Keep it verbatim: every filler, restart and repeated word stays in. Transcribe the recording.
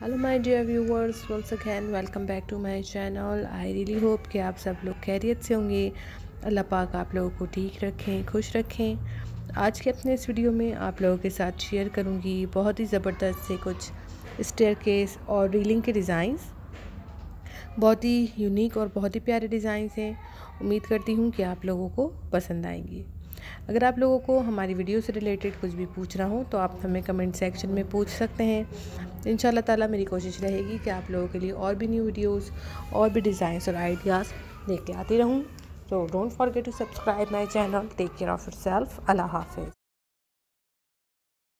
Hello my dear viewers, once again welcome back to my channel. I really hope कि आप सब लोग खैरियत से होंगे। अल्लाह पाक आप लोगों को ठीक रखें, खुश रखें। आज के अपने इस वीडियो में आप लोगों के साथ शेयर करूंगी बहुत ही ज़बरदस्त से कुछ स्टेयरकेस और रीलिंग के डिज़ाइंस। बहुत ही यूनिक और बहुत ही प्यारे डिज़ाइंस हैं। उम्मीद करती हूँ कि आप लोगों को पसंद आएंगी। अगर आप लोगों को हमारी वीडियो से रिलेटेड कुछ भी पूछना हो तो आप हमें कमेंट सेक्शन में पूछ सकते हैं। इंशाल्लाह ताला मेरी कोशिश रहेगी कि आप लोगों के लिए और भी न्यू वीडियोस और भी डिज़ाइंस और आइडियाज़ लेके आती रहूँ। तो don't forget to subscribe my channel. Take care of yourself. अल्लाह हाफ़िज़।